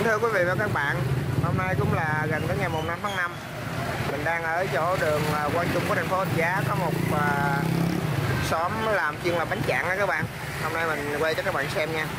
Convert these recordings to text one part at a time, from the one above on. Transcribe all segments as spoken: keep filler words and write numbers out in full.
thưa quý vị và các bạn, hôm nay cũng là gần tới ngày mùng năm tháng năm. Mình đang ở chỗ đường Quang Trung của thành phố Rạch Giá, có một uh, xóm làm chuyên làm bánh chạn đó các bạn. Hôm nay mình quay cho các bạn xem nha.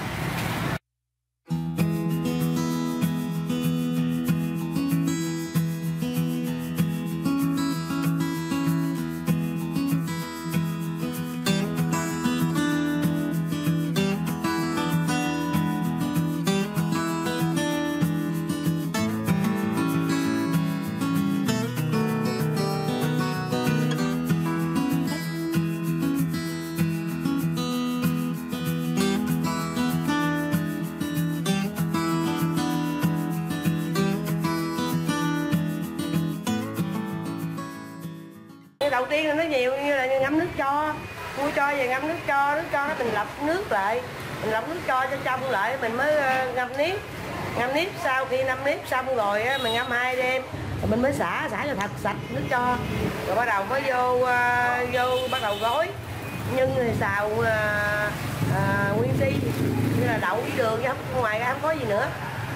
Đầu tiên là nó nhiều như là ngâm nước cho, mua cho về ngâm nước cho, nước cho mình lọc nước lại, mình lọc nước cho cho trong lại mình mới ngâm nếp, ngâm nếp sau khi ngâm nếp xong rồi mình ngâm hai đêm, rồi mình mới xả xả cho thật sạch nước cho, rồi bắt đầu mới vô uh, vô bắt đầu gói, nhưng thì xào uh, uh, nguyên si như là đậu với đường chứ không, ngoài ra không có gì nữa.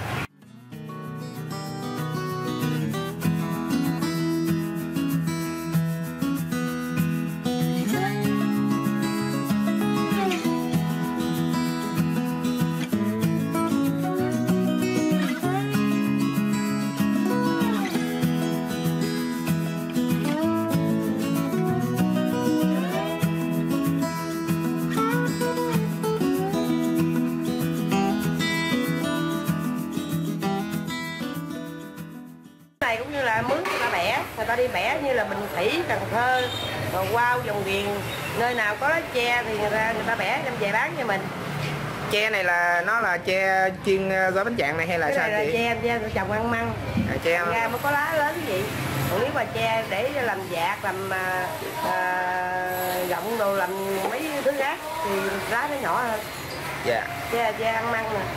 Này cũng như là mướn người ta bẻ, người ta đi bẻ như là Bình Thủy, Cần Thơ, rồi Wow, Dòng Ghiền, nơi nào có lá tre thì người ta người ta bẻ đem về bán cho mình. Tre này là nó là tre chuyên gói bánh chạn này hay là cái sao này chị? Là tre tre trồng ăn măng, à, tre ra mới có lá lớn vậy. Còn nếu mà tre để làm dạt, làm à, à, gọng đồ, làm mấy thứ khác thì lá nó nhỏ hơn. Dạ. Tre tre ăn măng nè.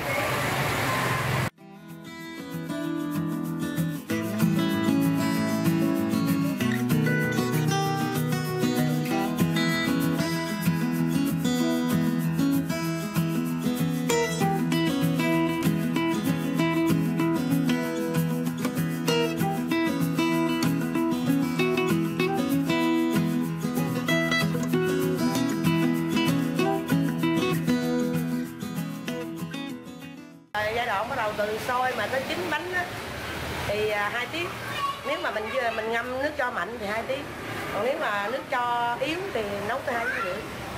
Giai đoạn bắt đầu từ sôi mà tới chín bánh á, thì hai tiếng. Nếu mà mình mình ngâm nước cho mạnh thì hai tiếng. Còn nếu mà nước cho yếu thì nấu tới hai tiếng rưỡi.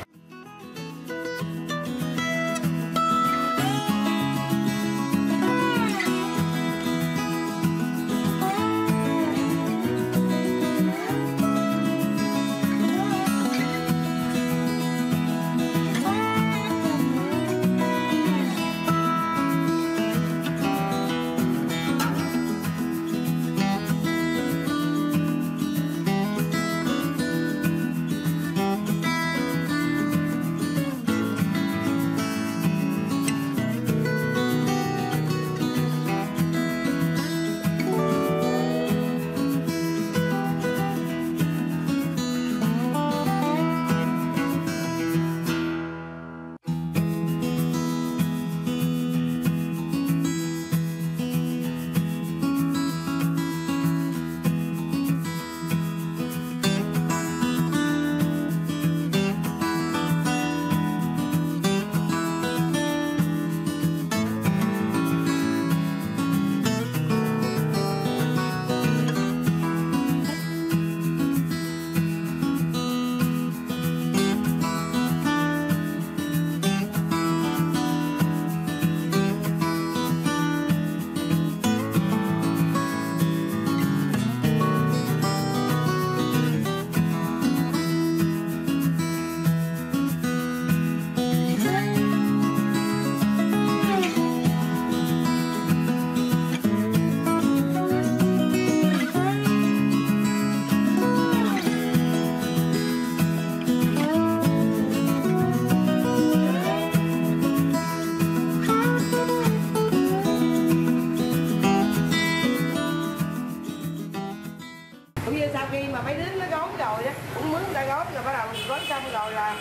gói xong rồi là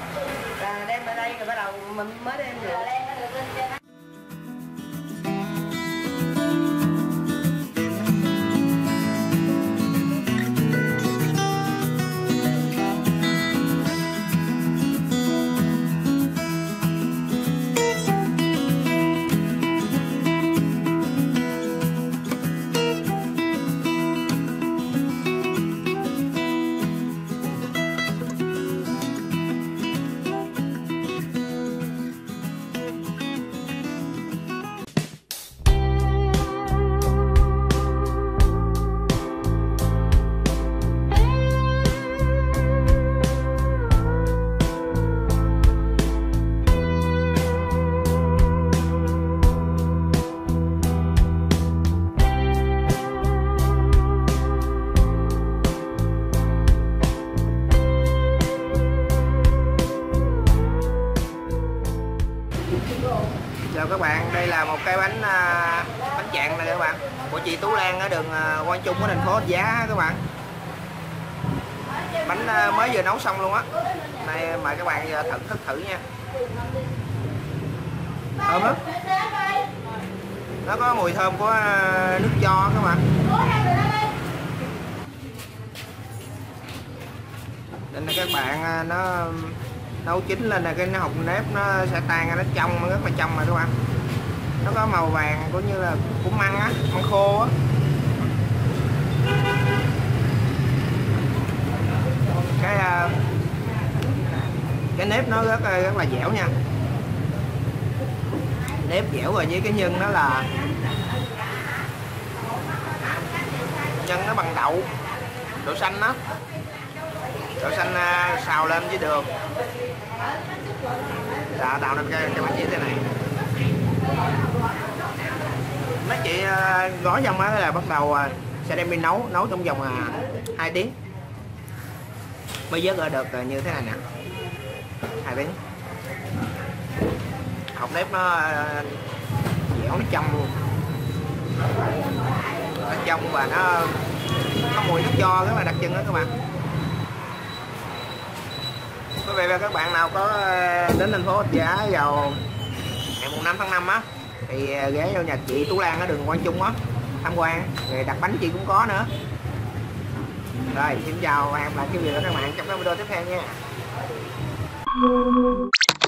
là đem về đây rồi bắt đầu mình mới đem được. Đây là một cái bánh à, bánh chạn này các bạn, của chị Tú Lan ở đường à, Quang Trung của thành phố Rạch Giá các bạn. Bánh à, mới vừa nấu xong luôn á. Đây mời các bạn giờ thử thức thử nha. Thơm lắm. Nó có mùi thơm của à, nước cho các bạn. Nên là các bạn à, nó nấu chín lên là cái hột nếp nó sẽ tan ra, nó trong, nó rất là trong rồi các bạn. Nó có màu vàng cũng như là của măng á, măng khô á. Cái cái nếp nó rất rất là dẻo nha. Nếp dẻo rồi với cái nhân nó là nhân nó bằng đậu, đậu xanh đó. Đậu xanh xào lên với đường đã tạo nên cái, cái bánh như thế này. Mấy chị gói xong á là bắt đầu sẽ đem đi nấu nấu trong vòng hai tiếng mới vớt ra được như thế này nè. Hai tiếng. Hột nếp nó dẻo, nó trong luôn, nó trong và nó có mùi nước cho rất là đặc trưng đó các bạn. Quý vị và các bạn nào có đến thành phố Rạch Giá vào ngày mùng năm tháng năm á thì ghé vào nhà chị Tú Lan ở đường Quang Trung á tham quan, rồi đặt bánh chị cũng có nữa. Rồi xin chào và hẹn gặp lại quý vị và các bạn trong các video tiếp theo nha.